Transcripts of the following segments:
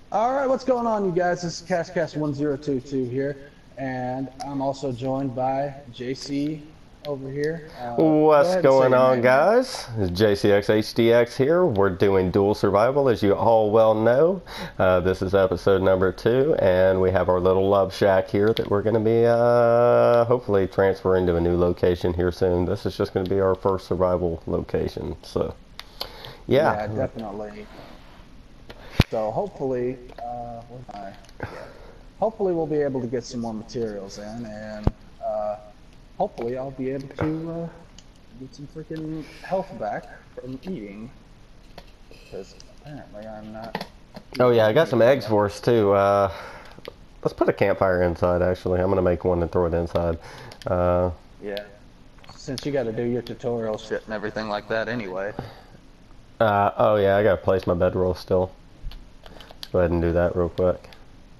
All right, what's going on, you guys? This is CashCast1022 here, and I'm also joined by JC over here. Go What's ahead and say going your on, name, man. guys? It's JCXHDX here. We're doing Dual Survival, as you all well know. This is episode number 2, and we have our little love shack here that we're going to be hopefully transferring to a new location here soon. This is just going to be our first survival location, so Yeah, yeah. definitely. So hopefully, where am I? Yeah. Hopefully we'll be able to get some more materials in, and hopefully I'll be able to get some freaking health back from eating, because apparently I'm not Oh yeah, I eating got some anything eggs else. for us too. Let's put a campfire inside, actually. I'm going to make one and throw it inside. Yeah. Since you got to do your tutorial shit and everything like that anyway. Oh yeah, I got to place my bedroll still. Go ahead and do that real quick.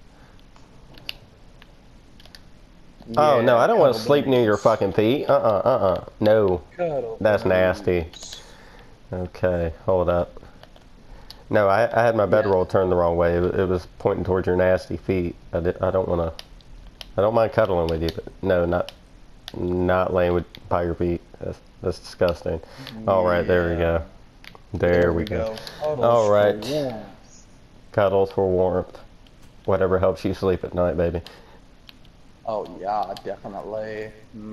Oh no, Yeah, I don't want to cuddle sleep near your bunnies. fucking feet. No, Cuddle that's nasty. bunnies. Okay, hold up. No, I had my Yeah. bedroll turned the wrong way. It was pointing towards your nasty feet. I don't want to. I don't mind cuddling with you, but no, not laying by your feet. That's disgusting. All right, there we Yeah. go. There There we we go. go. Cuddles All for right, warmth. cuddles for warmth. Whatever helps you sleep at night, baby. Oh yeah, definitely.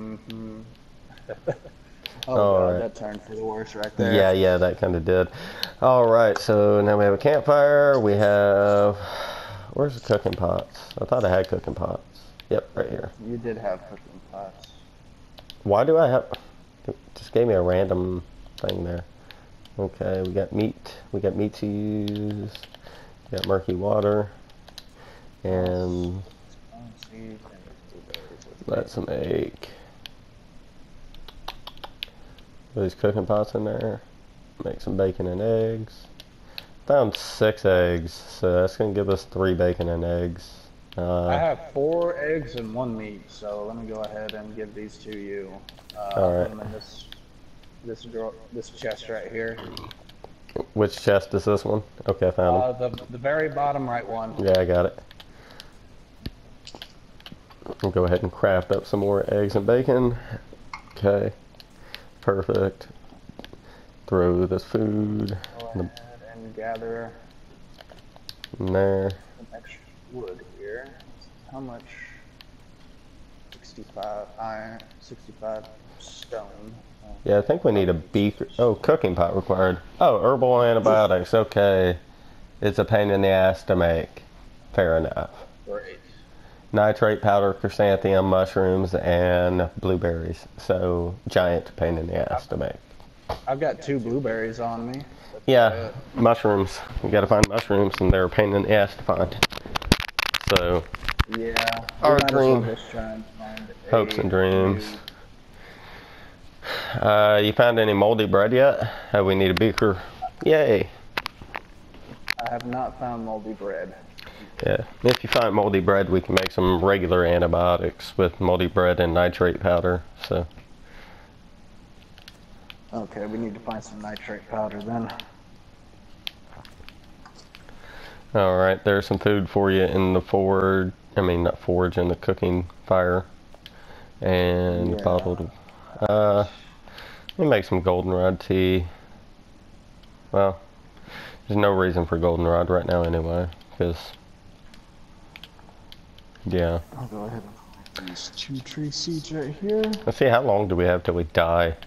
Oh All god, right. that turned for the worse right Yeah, there. yeah, that kind of did. All right, so now we have a campfire. We have. Where's the cooking pots? I thought I had cooking pots. Yep, right here. You did have cooking pots. Why do I have? It just gave me a random thing there. Okay, we got meat. We got meat to use. We got murky water. And let's make these cooking pots in there. Make some bacon and eggs. Found 6 eggs, so that's gonna give us 3 bacon and eggs. I have 4 eggs and 1 meat, so let me go ahead and give these to you. I'll All put right. them in this chest right here. Which chest is this one? Okay, I found them. The very bottom right one. Yeah, I got it. We'll go ahead and craft up some more eggs and bacon. Okay, perfect. Throw this food Go ahead and gather in there. some extra wood here. How much? 65 iron, 65 stone. Yeah, I think we need a beaker. Oh, cooking pot required. Oh, herbal antibiotics. Okay. It's a pain in the ass to make. Fair enough. Great. Nitrate powder, chrysanthemum, mushrooms, and blueberries. So, giant pain in the ass to make. I've got 2 blueberries on me. Yeah, mushrooms. You gotta find mushrooms, and they're a pain in the ass to find. So, Yeah, we our might as well dream, just try and find hopes and a dreams. few. You found any moldy bread yet? We need a beaker. Yay. I have not found moldy bread. Yeah, if you find moldy bread, we can make some regular antibiotics with moldy bread and nitrate powder. So, Okay, we need to find some nitrate powder then. all right, there's some food for you in the forge. I mean, not forge, in the cooking fire, and Yeah. bottled. Let me make some goldenrod tea. Well, there's no reason for goldenrod right now anyway, because yeah. I'll go ahead and find these 2 tree seeds right here. Let's see, how long do we have till we die?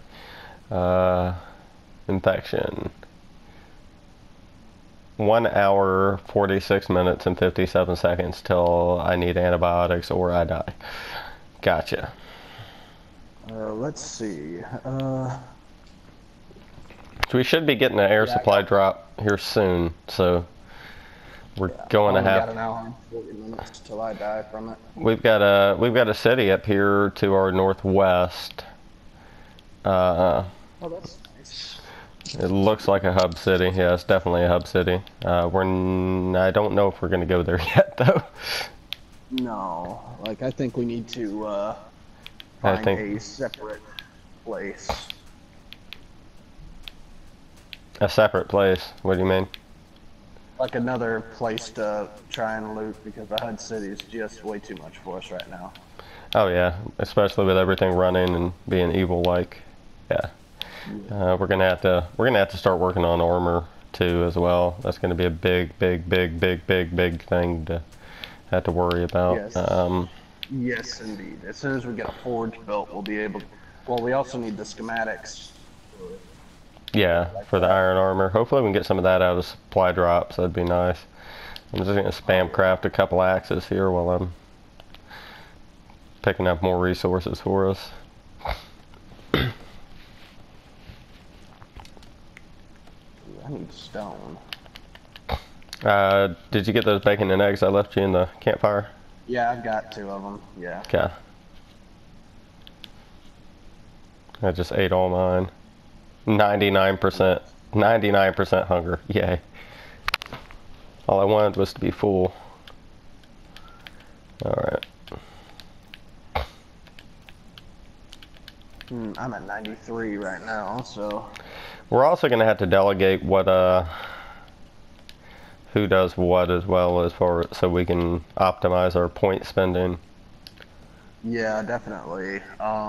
Infection. 1 hour, 46 minutes, and 57 seconds till I need antibiotics or I die. Gotcha. Let's see. So we should be getting an air Yeah, supply drop here soon, so we're going to only got have. an hour and 40 minutes till I die from it. We've got a city up here to our northwest. Oh, that's nice. It looks like a hub city. Yeah, it's definitely a hub city. I don't know if we're gonna go there yet, though. No, like I think we need to I find think a separate place. a separate place. What do you mean? like another place to try and loot because the HUD City is just way too much for us right now. Oh yeah, especially with everything running and being evil like. Yeah. We're gonna have to start working on armor too as well. That's gonna be a big thing to have to worry about. Yes. Yes, indeed. As soon as we get a forge built, we'll be able to... Well, we also need the schematics. Yeah, for the iron armor. Hopefully we can get some of that out of supply drops. That'd be nice. I'm just gonna spam craft a couple axes here while I'm picking up more resources for us. I need stone. Did you get those bacon and eggs I left you in the campfire? Yeah, I've got 2 of them. Yeah. Okay. I just ate all mine. 99% hunger. Yay. All I wanted was to be full. Alright. I'm at 93 right now, so... We're also going to have to delegate what, who does what as well as far so we can optimize our point spending. Yeah, definitely.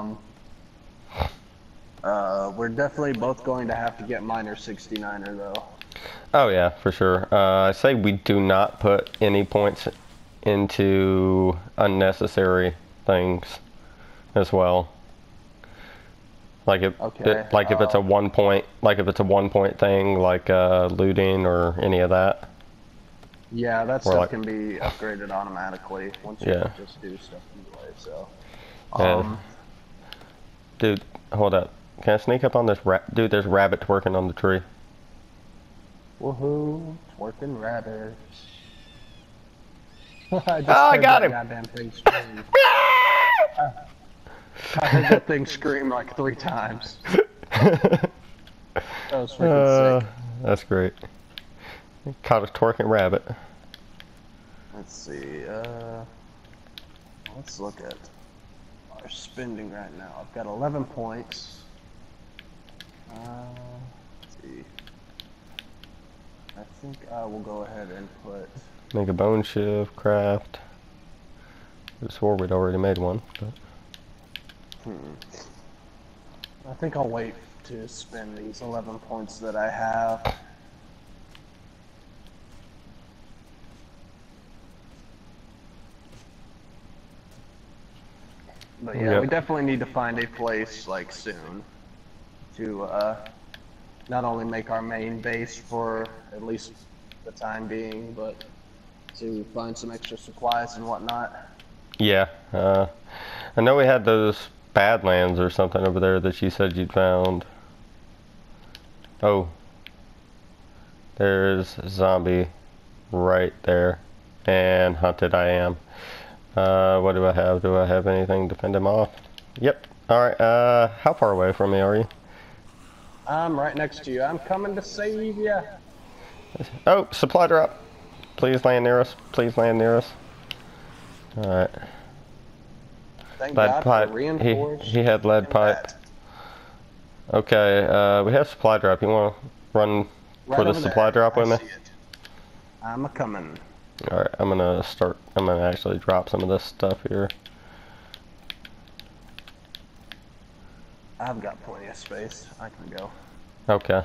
We're definitely both going to have to get Miner 69er though. Oh yeah, for sure. I say we do not put any points into unnecessary things as well. Like if if it's a 1 point, like if it's a 1 point thing, like looting or any of that. Yeah, that stuff can be upgraded automatically once you just do stuff anyway. So. Dude, hold up. Can I sneak up on this dude? There's rabbits working on the tree. Woohoo! Working rabbits. I got him! Goddamn thing scream. I heard that thing scream like 3 times. That was freaking sick. That's great. Caught a twerking rabbit. Let's see. Let's look at our spending right now. I've got 11 points. Let's see. I think I will go ahead and put... Make a bone shiv, craft. I swore we'd already made one. But... I think I'll wait to spend these 11 points that I have. But yeah, we definitely need to find a place, like, soon to, not only make our main base for at least the time being, but to find some extra supplies and whatnot. Yeah, I know we had those Badlands or something over there that you said you'd found. Oh, there's a zombie right there, and hunted I am. What do I have? Do I have anything to fend him off? Yep. Alright, how far away from me are you? I'm right next to you. I'm coming to save ya. Oh, supply drop. Please land near us. Please land near us. Alright. Thank Lead God pipe. for reinforced. He had lead pipe. Okay, we have supply drop. You want to run for the supply drop with me? I'm a-coming. Alright, I'm gonna actually drop some of this stuff here. I've got plenty of space. I can go. Okay.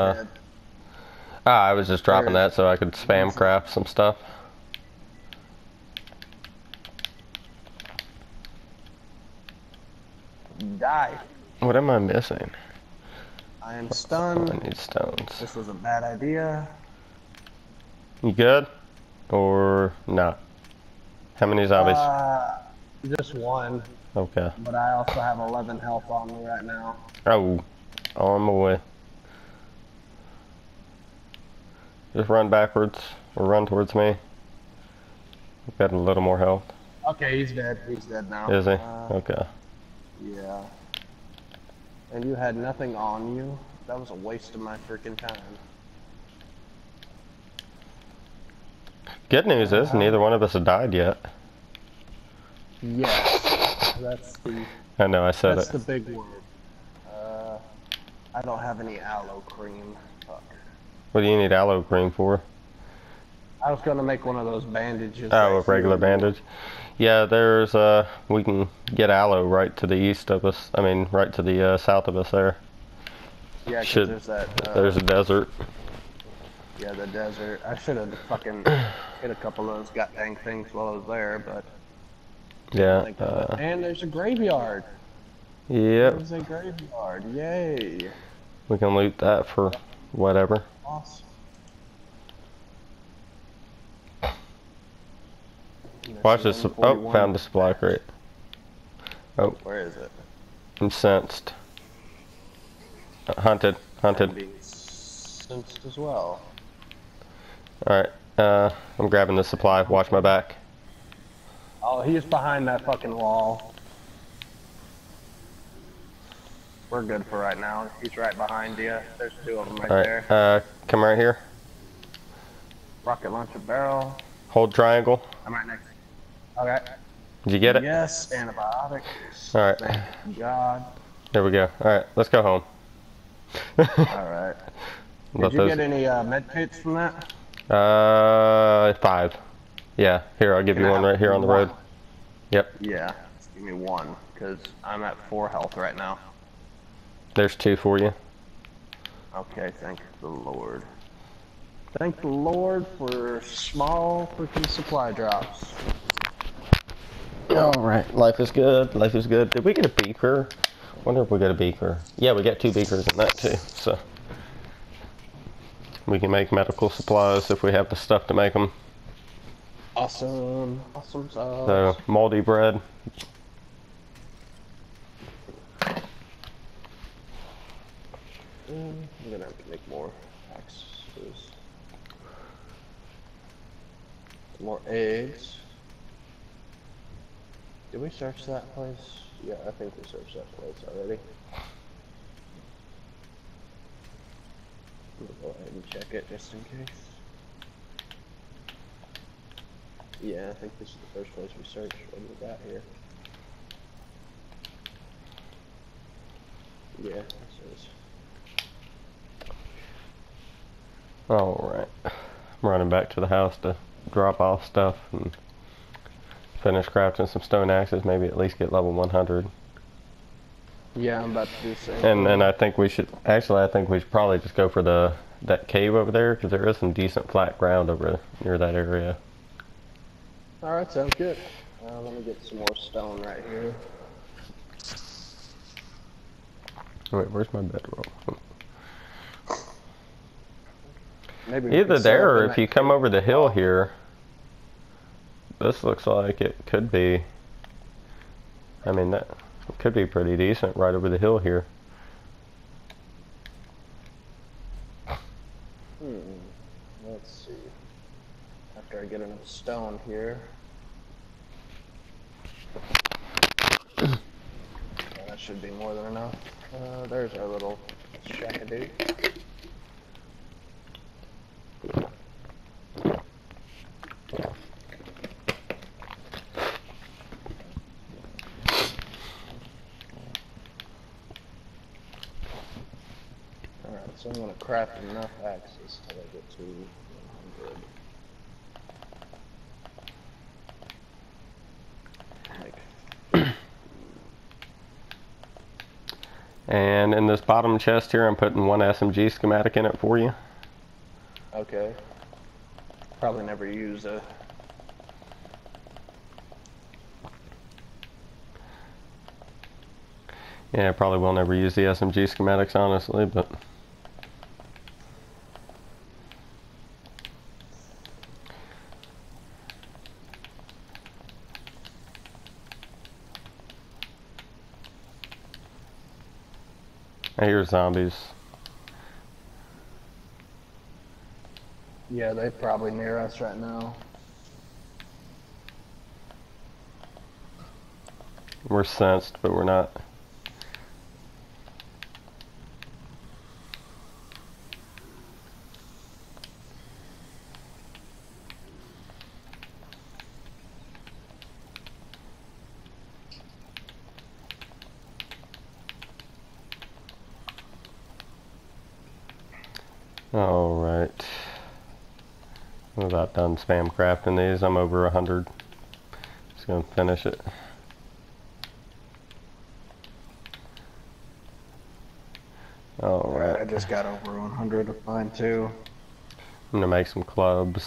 I was just dropping that so I could spam craft some stuff. Die. What am I missing? I am stunned. I need stones. This was a bad idea. You good? Or not? How many zombies? Just one. Okay. But I also have 11 health on me right now. Oh, on my way. Just run backwards or run towards me. I've got a little more health. Okay, he's dead. He's dead now. Is he? Okay. Yeah. And you had nothing on you? That was a waste of my freaking time. Good news is neither one of us have died yet. Yes. That's the... I know, I said That's the big word. I don't have any aloe cream. Fuck. What do you need aloe cream for? I was gonna make one of those bandages. Oh, a right regular here. bandage. Yeah, there's we can get aloe right to the east of us. I mean, right to the south of us there. Yeah, 'cause Should there's that. there's a desert. Yeah, the desert. I should have fucking hit a couple of those goddamn things while I was there, but Yeah. think of it. And there's a graveyard. Yep. There's a graveyard. Yay. We can loot that for whatever. Awesome. Watch this. Oh, found the supply crate. Oh, Where is it? I'm sensed. Hunted. Hunted. Being sensed as well. Alright. I'm grabbing the supply. Watch my back. Oh, he's behind that fucking wall. We're good for right now. He's right behind you. There's two of them right there. Alright. Come right here. Rocket launcher barrel. Hold triangle. I'm right next. Okay. Did you get it? Yes, antibiotics. Alright. Thank God. There we go. Alright, let's go home. Alright. Did you get any med kits from that? 5. Yeah, here, I'll give you one right here on the road. Yep. Yeah, just give me one, because I'm at 4 health right now. There's 2 for you. Okay, thank the Lord. Thank the Lord for small freaking supply drops. Alright, life is good. Life is good. Did we get a beaker? Wonder if we got a beaker. Yeah, we got 2 beakers in that too, so. We can make medical supplies if we have the stuff to make them. Awesome. Awesome sauce. So, moldy bread. I'm gonna have to make more axes. More eggs. Did we search that place? Yeah, I think we searched that place already. I'm gonna go ahead and check it just in case. Yeah, I think this is the first place we searched when we got here. Yeah, this is. Alright. I'm running back to the house to drop off stuff and finish crafting some stone axes, maybe at least get level 100. Yeah, I'm about to do the same. And then I think we should, actually I think we should probably just go for that cave over there, because there is some decent flat ground over near that area. Alright, sounds good. Let me get some more stone right here. Wait, where's my bedroll? Maybe we Either could there, set or up if you come over the hill here, this looks like it could be, I mean, that could be pretty decent right over the hill here. Let's see. After I get enough stone here. Yeah, that should be more than enough. There's our little shack-a-doot. Alright, so I'm gonna craft enough axes till I get to 100. And in this bottom chest here, I'm putting 1 SMG schematic in it for you. Okay. Probably never use a. Yeah, I probably will never use the SMG schematics, honestly, but... I hear zombies. Yeah, they're probably near us right now. We're sensed, but we're not. Alright. I'm about done spam crafting these. I'm over 100. Just gonna finish it. Alright. I just got over 100 of mine too. I'm gonna make some clubs.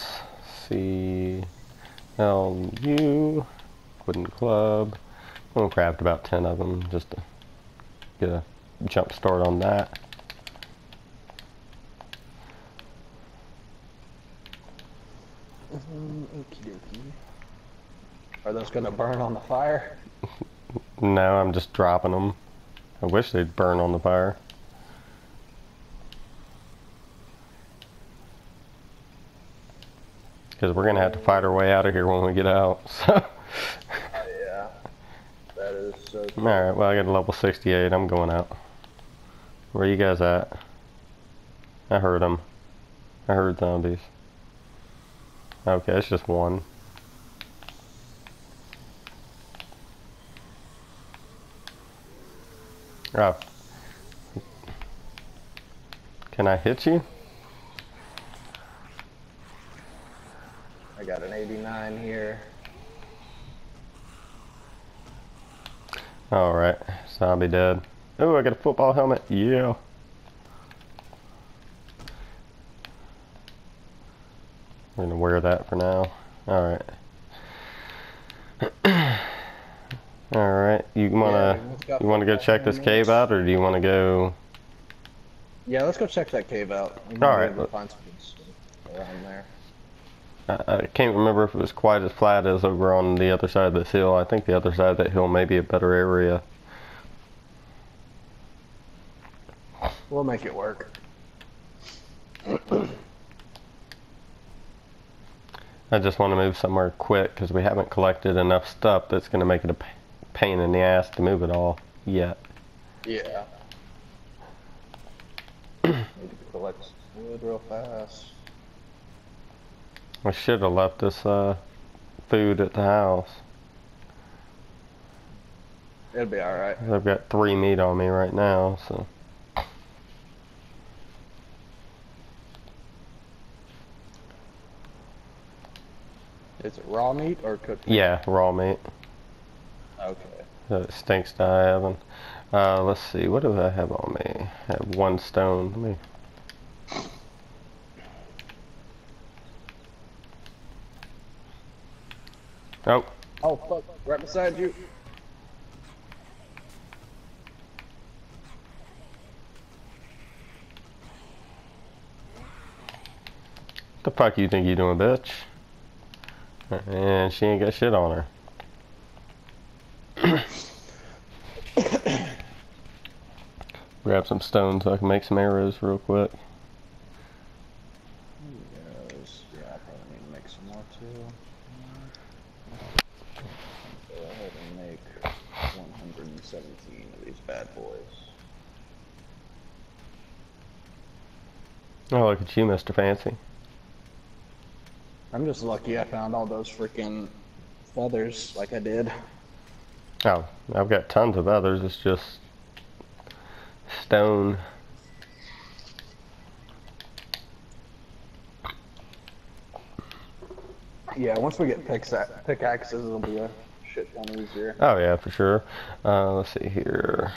CLU. Wooden club. I'm gonna craft about 10 of them just to get a jump start on that. Okie dokie. Are those gonna burn on the fire? No, I'm just dropping them. I wish they'd burn on the fire. Because we're gonna have to fight our way out of here when we get out. So. Yeah, that is so true. Alright, well I got a level 68. I'm going out. Where you guys at? I heard them. I heard zombies. Okay, it's just one. Oh. Can I hit you? I got an 89 here. Alright, zombie dead. Oh, I got a football helmet. Yeah. We're gonna wear that for now. Alright. Alright, you wanna go check this cave out, or do you wanna go? Yeah, let's go check that cave out. We All might be right. able to find some good stuff around there. I can't remember if it was quite as flat as over on the other side of this hill. I think the other side of that hill may be a better area. We'll make it work. I just want to move somewhere quick because we haven't collected enough stuff that's going to make it a pain in the ass to move it all yet. Yeah. Need to collect some wood real fast. I should have left this food at the house. It'll be alright. I've got 3 meat on me right now, so. Is it raw meat or cooked meat? Yeah, raw meat. Okay. It stinks to high heaven. Let's see, what do I have on me? I have 1 stone. Let me. Oh. Oh, fuck. Right beside you. The fuck you think you doing, bitch? And she ain't got shit on her. Grab some stones so I can make some arrows real quick. Arrows. Yeah, I probably need to make some more too. Go ahead and make 117 of these bad boys. Oh, look at you, Mr. Fancy. I'm just lucky I found all those freaking feathers like I did. Oh, I've got tons of others. It's just stone. Yeah, once we get pickaxes, it'll be a shit ton easier. Oh yeah, for sure. Let's see here.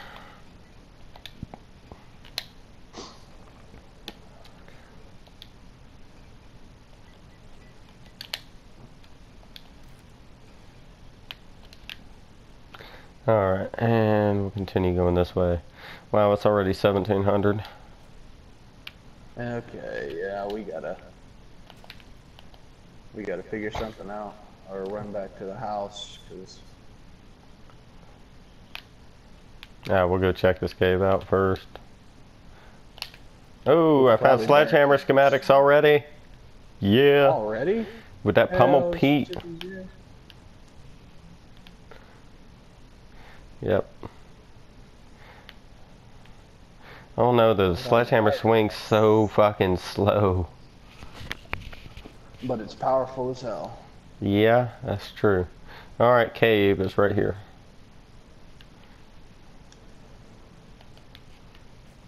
Alright, and we'll continue going this way. Wow, it's already 1700. Okay, yeah, we gotta figure something out, or run back to the house, cause We'll go check this cave out first. Oh, I found Probably sledgehammer schematics already. Yeah, already? with that pummel Hell, Pete. shit, yeah. Yep. Oh no, the sledgehammer swings so fucking slow. But it's powerful as hell. Yeah, that's true. Alright, cave is right here.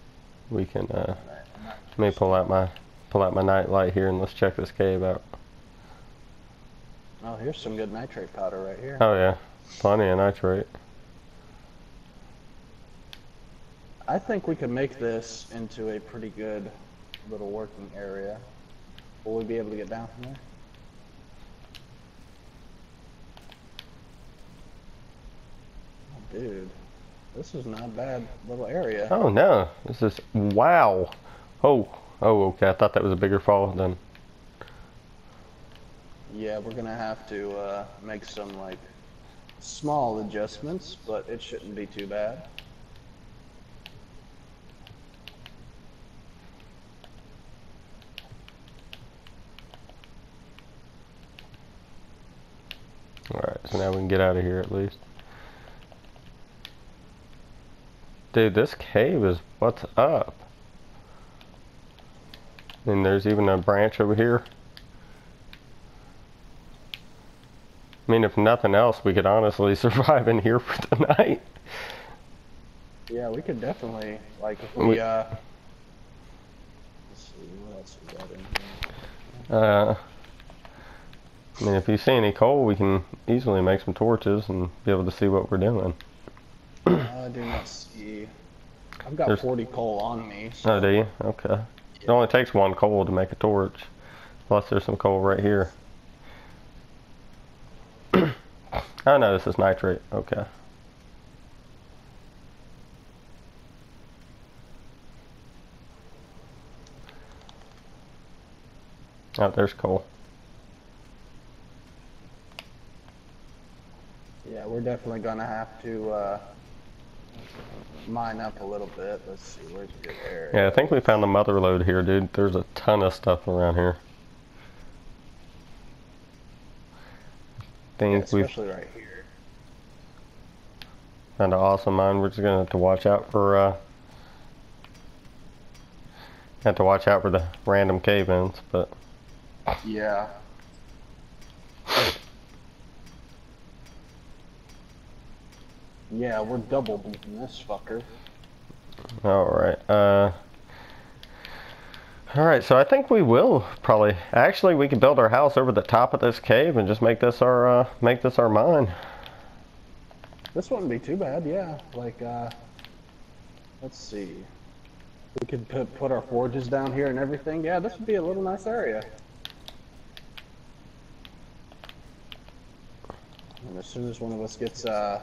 We can let me pull out my night light here and let's check this cave out. Oh, here's some good nitrate powder right here. Oh yeah, plenty of nitrate. I think we could make this into a pretty good little working area. Will we be able to get down from there? Oh, dude, this is not a bad little area. Oh no, this is, wow. Oh, okay, I thought that was a bigger fall than. Yeah, we're gonna have to make some like small adjustments, but it shouldn't be too bad. Alright, so now we can get out of here at least. Dude, this cave is what's up. And there's even a branch over here. I mean, if nothing else, we could honestly survive in here for the night. Yeah, we could definitely, like, if we, let's see, what else we got in here? I mean, if you see any coal, we can easily make some torches and be able to see what we're doing. I do not see. I've got 40 coal on me. So. Oh, do you? Okay. It only takes one coal to make a torch. Plus, there's some coal right here. Oh no, this is nitrate. Okay. Oh, there's coal. Yeah, we're definitely gonna have to mine up a little bit. Let's see, where's a good area? Yeah, I think we found the mother lode here, dude. There's a ton of stuff around here. Yeah, especially right here. Found an awesome mine. We're just gonna have to watch out for the random cave-ins, but yeah. Yeah, we're double beating this fucker. Alright, alright, so I think we will probably, actually we can build our house over the top of this cave and just make this our mine. This wouldn't be too bad, yeah. Like, let's see. We could put our forges down here and everything. Yeah, this would be a little nice area. And as soon as one of us gets, the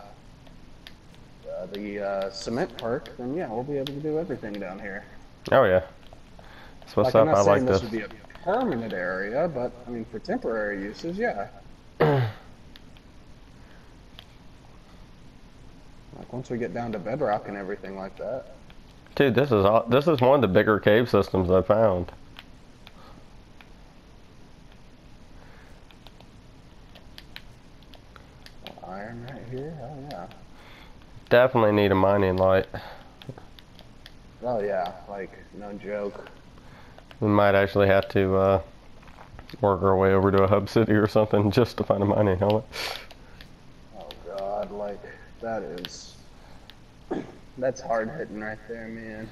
cement perk, then yeah, we'll be able to do everything down here. Oh yeah. That's what's like, up, I like this. This would be a permanent area, but, I mean, for temporary uses, yeah. Like, once we get down to bedrock and everything like that. Dude, this is one of the bigger cave systems I found. Iron right here, oh yeah. Definitely need a mining light. Oh yeah, like, no joke. We might actually have to work our way over to a hub city or something just to find a mining helmet. Oh god, like, that is... That's hard hitting right there, man.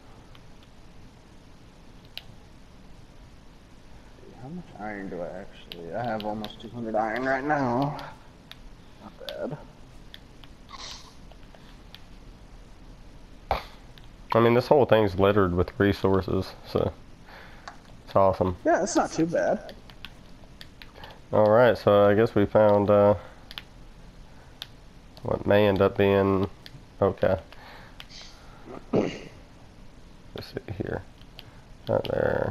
How much iron do I actually... I have almost 200 iron right now. Not bad. I mean, this whole thing's littered with resources, so it's awesome. Yeah, it's not too bad. Alright, so I guess we found what may end up being... Okay. Let's see here. Not there.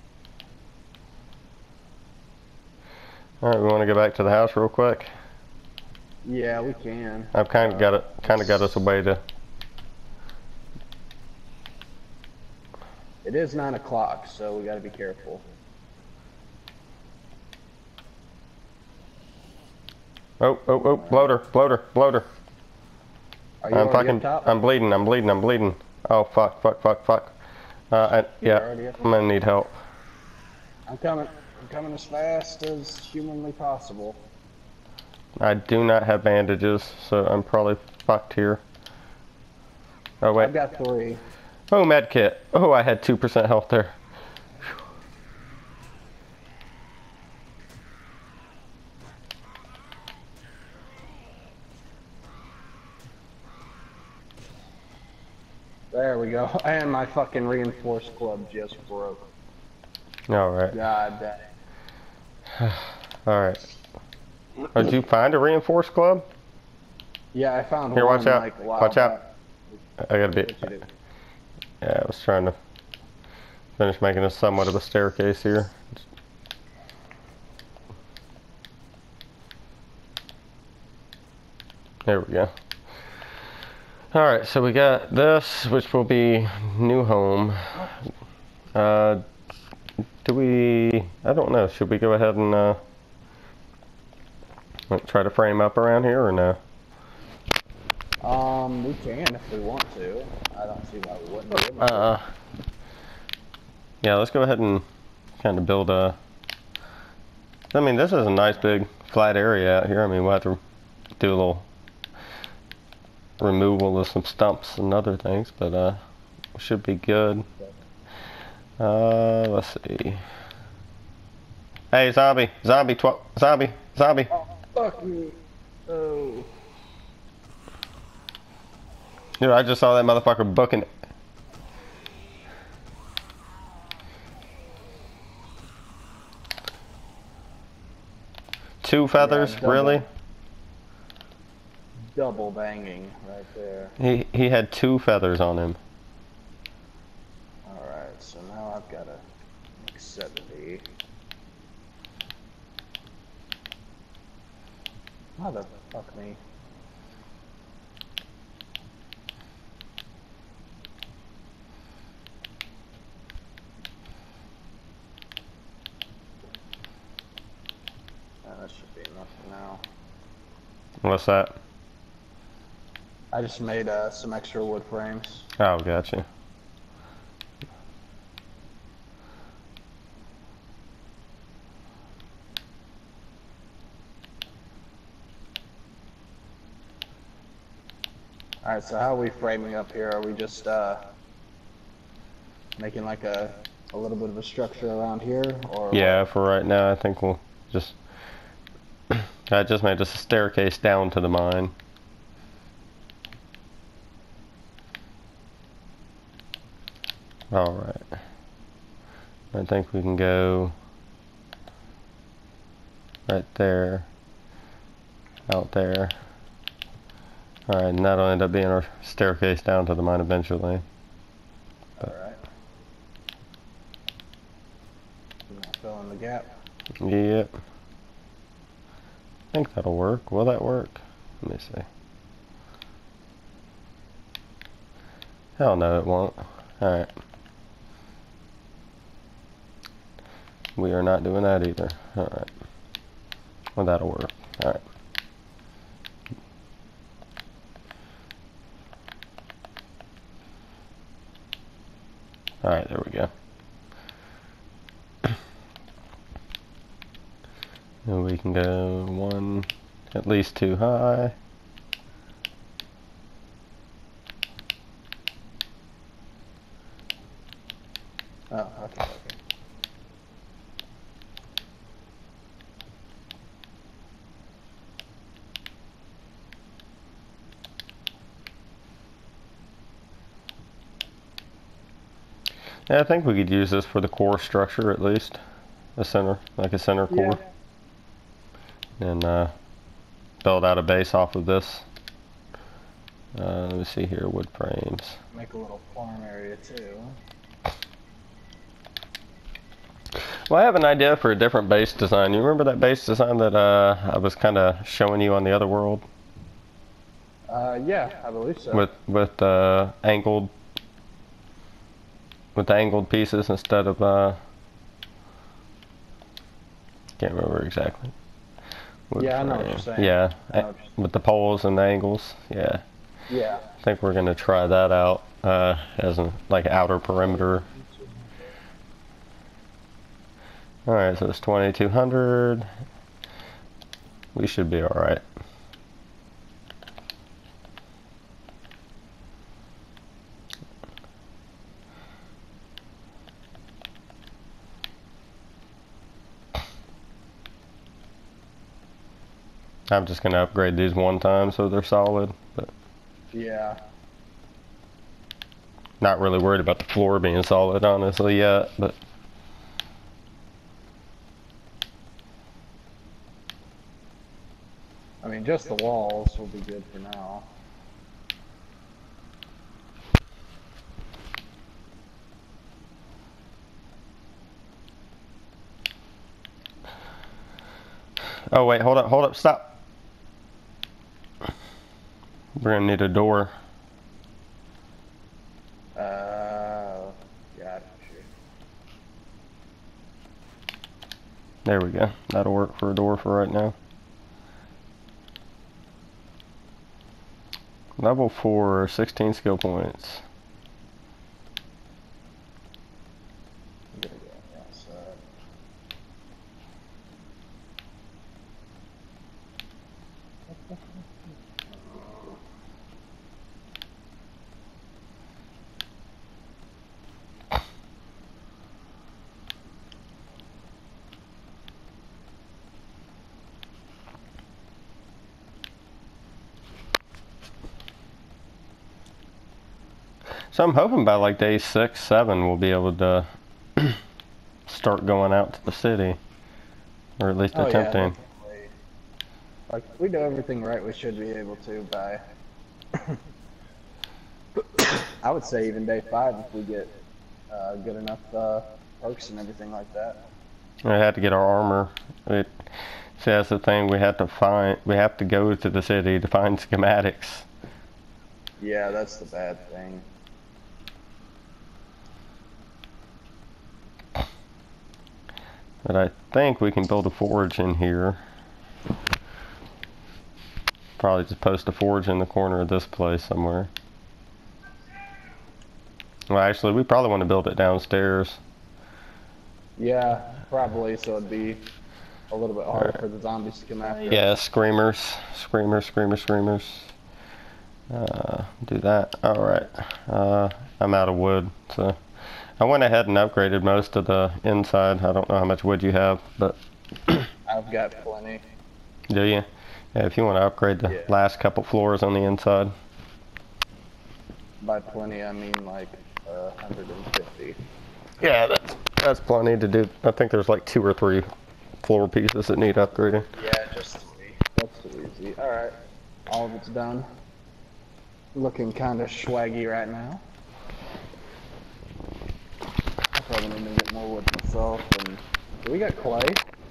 Alright, we want to go back to the house real quick? Yeah, we can. I've kind of got us a way to... It is 9 o'clock, so we gotta be careful. Oh, bloater. Are you already up top? I'm bleeding. Oh, fuck. Yeah, I'm gonna need help. I'm coming as fast as humanly possible. I do not have bandages, so I'm probably fucked here. Oh, wait. I've got 3. Oh, med kit. Oh, I had 2% health there. There we go. And my fucking reinforced club just broke. Alright. God dang. Alright. Oh, did you find a reinforced club? Yeah, I found Here, one watch out. like a while Watch out. back. I gotta be. What'd you do? Yeah, I was trying to finish making a somewhat of a staircase here. There we go. Alright, so we got this, which will be new home. Do we... I don't know. Should we go ahead and like, try to frame up around here or no? We can if we want to. I don't see why we wouldn't be able to. Yeah, let's go ahead and kind of build a... I mean, this is a nice big flat area out here. I mean, we'll have to do a little removal of some stumps and other things, but should be good. Let's see. Hey, zombie, zombie, zombie, zombie. Oh, fuck me. Oh. Dude, I just saw that motherfucker booking it. Two feathers, double. really? Double banging right there. He had 2 feathers on him. Alright, so now I've got to make 70. Motherfuck me. That should be enough for now. What's that? I just made some extra wood frames. Oh, gotcha. Alright, so how are we framing up here? Are we just making like a little bit of a structure around here? Or Yeah, for right now, I think we'll just... I just made just a staircase down to the mine. Alright. I think we can go right there, out there. Alright, and that'll end up being our staircase down to the mine eventually. Alright. Fill in the gap. Yep. I think that'll work. Will that work? Let me see. Hell no, it won't. Alright. We are not doing that either. Alright. Well, that'll work. Alright. Alright, there we go. And we can go 1, at least 2 high. Oh, okay. Yeah, I think we could use this for the core structure at least. A center, like a center core. And build out a base off of this. Let me see here, wood frames. Make a little farm area too. Well, I have an idea for a different base design. You remember that base design that I was kind of showing you on the other world? Yeah, I believe so. With angled pieces instead of can't remember exactly. Wood Yeah, I know frame. what you're saying. Yeah, I know what you're with the poles and the angles. Yeah. Yeah. I think we're gonna try that out as a like outer perimeter. All right, so it's 2200. We should be all right. I'm just gonna upgrade these one time so they're solid. But Yeah. Not really worried about the floor being solid, honestly, yet, but... I mean, just the walls will be good for now. Oh, wait, hold up, stop. We're gonna need a door. Got you. There we go. That'll work for a door for right now. Level 4, 16 skill points. I'm gonna go on the outside. So I'm hoping by like day 6, 7 we'll be able to start going out to the city. Or at least attempting. Definitely. Like, if we do everything right, we should be able to by... I would say even day 5 if we get good enough perks and everything like that. We had to get our armor. See, that's the thing, we have to go to the city to find schematics. Yeah, that's the bad thing. But I think we can build a forge in here. Probably just post a forge in the corner of this place somewhere. Well, actually, we probably want to build it downstairs. Yeah, probably, so it'd be a little bit harder for the zombies to come after. Yeah, screamers. Screamers. Do that. Alright. I'm out of wood, so... I went ahead and upgraded most of the inside. I don't know how much wood you have, but... I've got plenty. Do you? Yeah, if you want to upgrade the last couple floors on the inside. By plenty, I mean like 150. Yeah, that's plenty to do. I think there's like 2 or 3 floor pieces that need upgrading. Yeah, just 3. That's too easy. Alright, all of it's done. Looking kind of swaggy right now. I probably need to get more wood myself. And we got clay.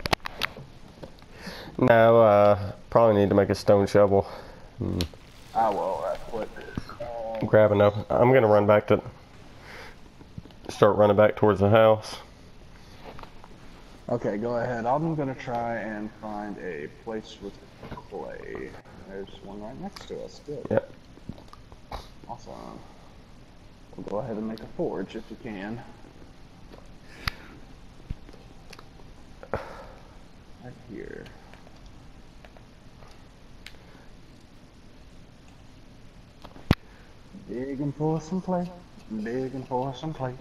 No, probably need to make a stone shovel. Ah, well, that's what it is. Grab enough. I'm gonna start running back towards the house. Okay, go ahead. I'm gonna try and find a place with clay. There's one right next to us. Good. Yep. Awesome. We'll go ahead and make a forge if we can. Right here. Digging for some clay. Digging for some clay.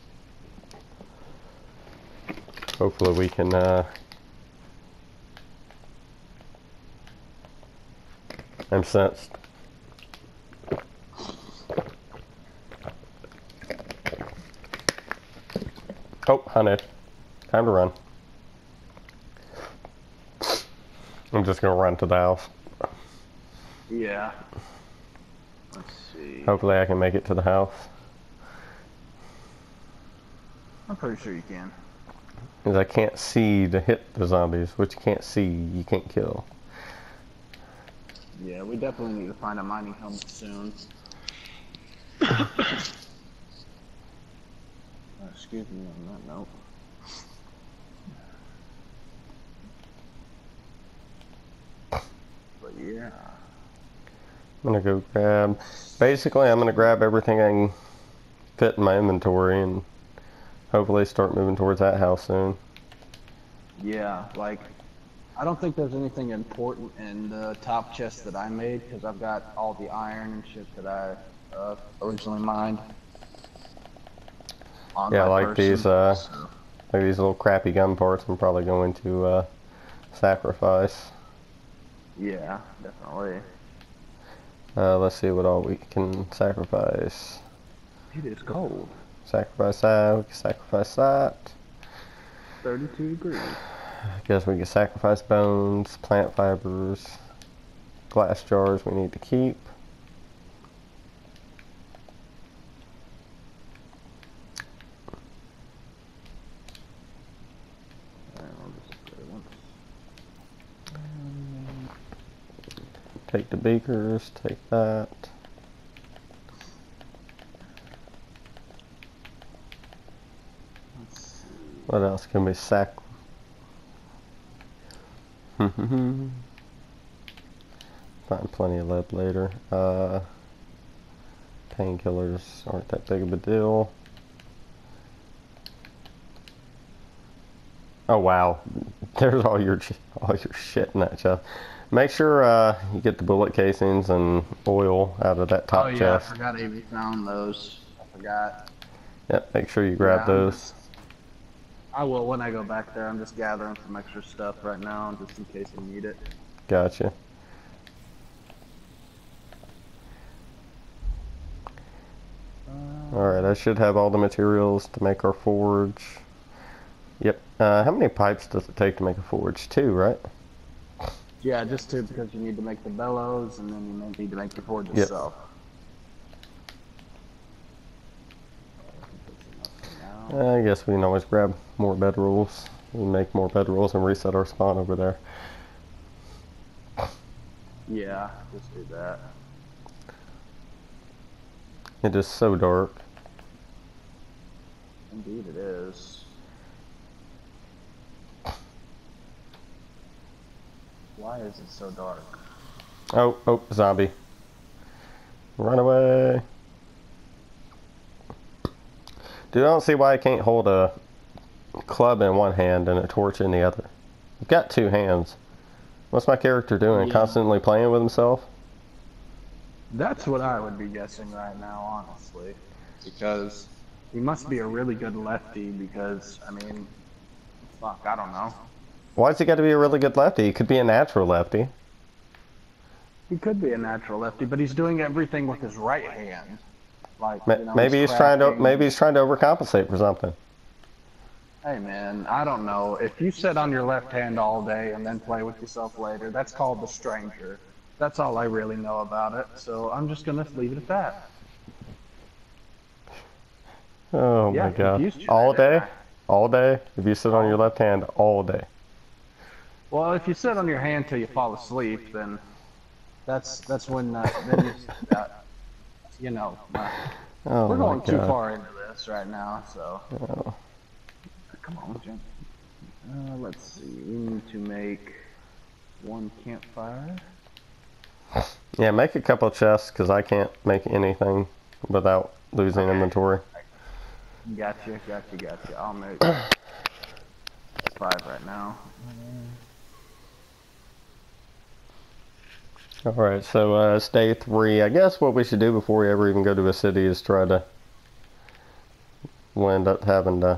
Hopefully we can, I'm sensed. Oh, honey. Time to run. I'm just gonna run to the house. Yeah. Let's see. Hopefully I can make it to the house. I'm pretty sure you can. Because I can't see to hit the zombies. What you can't see, you can't kill. Yeah, we definitely need to find a mining helmet soon. Excuse me on that note. But yeah. I'm gonna go grab... Basically, I'm gonna grab everything I can fit in my inventory and hopefully start moving towards that house soon. Yeah, like, I don't think there's anything important in the top chest that I made, because I've got all the iron and shit that I originally mined. Yeah, like these little crappy gun parts I'm probably going to sacrifice. Yeah, definitely. Let's see what all we can sacrifice. It is cold. Sacrifice that. We can sacrifice that. 32 degrees. I guess we can sacrifice bones, plant fibers, glass jars we need to keep. Take the beakers, take that. What else can we sack? Find plenty of lead later. Painkillers aren't that big of a deal. Oh wow, there's all your shit in that chest. Make sure you get the bullet casings and oil out of that top chest. I forgot Avery found those. I forgot. Yep, make sure you grab those. I will when I go back there. I'm just gathering some extra stuff right now, just in case we need it. Gotcha. Alright, I should have all the materials to make our forge. Yep. How many pipes does it take to make a forge? 2, right? Yeah, just 2 because you need to make the bellows and then you need to make the forge itself. I guess we can always grab more bedrolls. We can make more bedrolls and reset our spawn over there. Yeah, just do that. It is so dark. Indeed it is. Why is it so dark? Oh, zombie. Run away. Dude, I don't see why I can't hold a club in one hand and a torch in the other. I've got 2 hands. What's my character doing? Yeah. Constantly playing with himself? That's what I would be guessing right now, honestly. Because he must be a really good lefty because, I mean, fuck, I don't know. Why's he got to be a really good lefty? He could be a natural lefty. He could be a natural lefty, but he's doing everything with his right hand. Like, maybe he's trying to overcompensate for something. Hey man, I don't know. If you sit on your left hand all day and then play with yourself later, that's called the stranger. That's all I really know about it. So I'm just gonna leave it at that. Oh my god! All day, all day. If you sit on your left hand all day. Well, if you sit on your hand till you fall asleep, then that's when then you know. Oh we're going my too god. far into this right now, so. Oh. Come on, jump. Let's see. We need to make 1 campfire. Yeah, make a couple chests because I can't make anything without losing inventory. Gotcha. I'll make 5 right now. Alright, so it's day 3. I guess what we should do before we ever even go to a city is try to... We'll end up having to...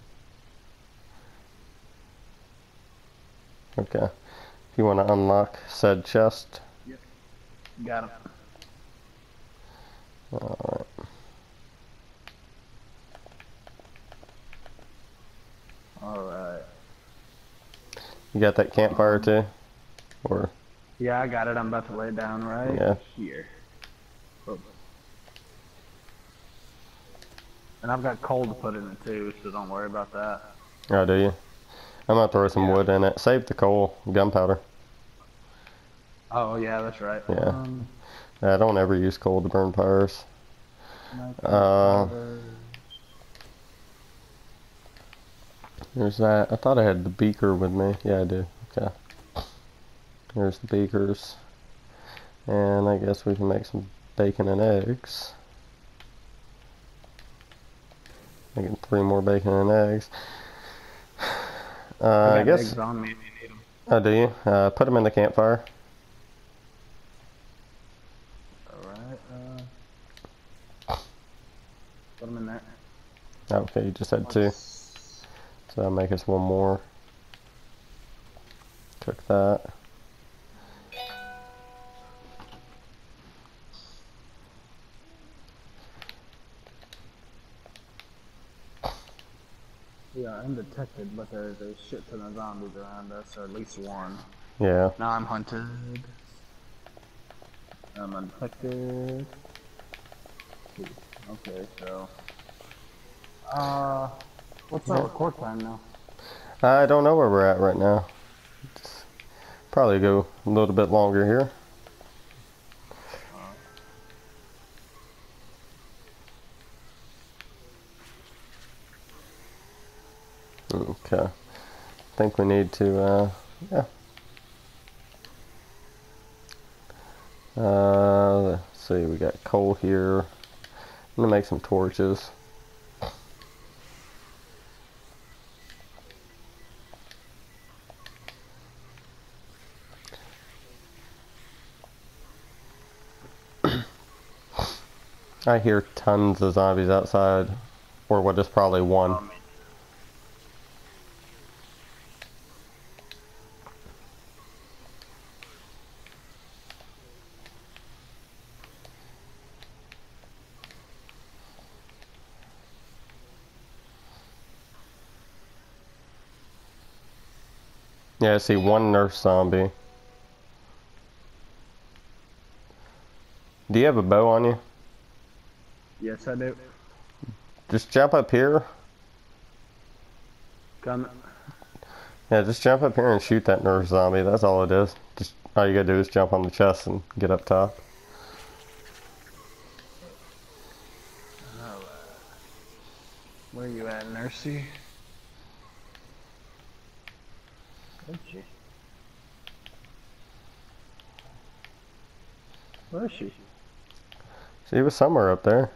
Okay. If you want to unlock said chest. Yep. Got him. Alright. Alright. You got that campfire too? Or... Yeah, I got it. I'm about to lay it down right here. Oh. And I've got coal to put in it too, so don't worry about that. Oh, do you? I'm gonna throw some wood in it. Save the coal, gunpowder. Oh yeah, that's right. Yeah. I don't ever use coal to burn fires. There's that. I thought I had the beaker with me. Yeah, I do. Okay. There's the beakers. And I guess we can make some bacon and eggs. Making 3 more bacon and eggs. I guess. Eggs on me if you need them. Oh, do you? Put them in the campfire. Alright. Put them in there. Okay, you just had 2. So that'll make us 1 more. Cook that. undetected, but there's a shit ton of zombies around us, or at least one. Yeah. Now I'm hunted. I'm undetected. Okay, so... what's our record time now? I don't know where we're at right now. It's probably go a little bit longer here. Okay. I think we need to, yeah. Let's see, we got coal here. I'm gonna make some torches. I hear tons of zombies outside, or what is probably one. Yeah, I see one nurse zombie. Do you have a bow on you? Yes, I do. Just jump up here. Come. Yeah, just jump up here and shoot that nurse zombie. That's all it is. Just all you gotta do is jump on the chest and get up top. Where you at, Nursey? Where's she? Where is she? She was somewhere up there.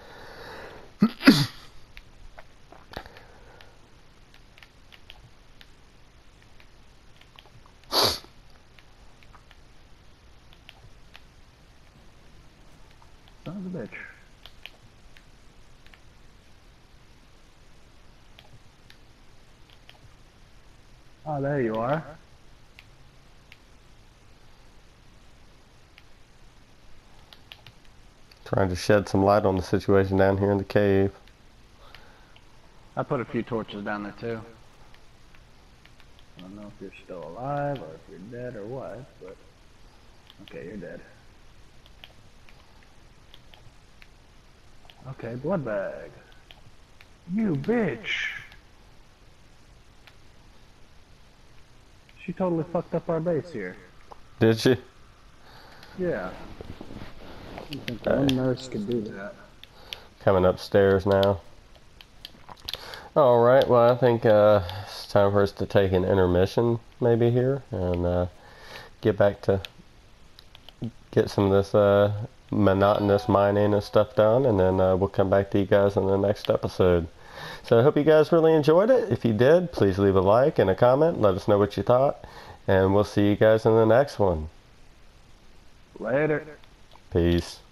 Son of a bitch. Oh, there you are. Trying to shed some light on the situation down here in the cave. I put a few torches down there too. I don't know if you're still alive or if you're dead or what, but okay, you're dead. Okay, blood bag. You bitch! She totally fucked up our base here. Did she? Yeah. I don't think one nurse could do that. Coming upstairs now. Alright, well I think it's time for us to take an intermission maybe here and get back to get some of this monotonous mining and stuff done, and then we'll come back to you guys in the next episode. So I hope you guys really enjoyed it. If you did, please leave a like and a comment. Let us know what you thought, and we'll see you guys in the next one. Later. Peace.